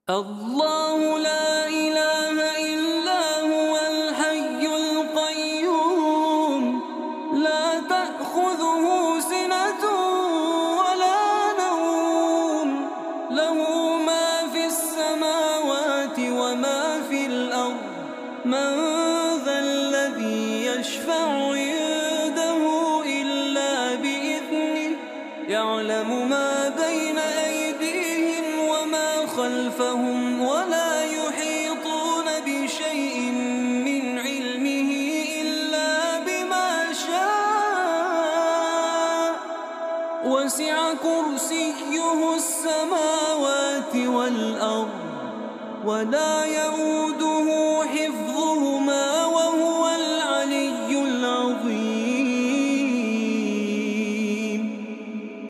الله لا إله إلا هو الحي القيوم لا تأخذه سنة ولا نوم له ما في السماوات وما في الأرض من ذا الذي يشفع عنده إلا بإذنه يعلم ما بين أيديهم وما خلفهم ولا يحيطون بشيء من علمه إلا بما شاء وسع كرسيه السماوات والأرض ولا يئوده حفظهما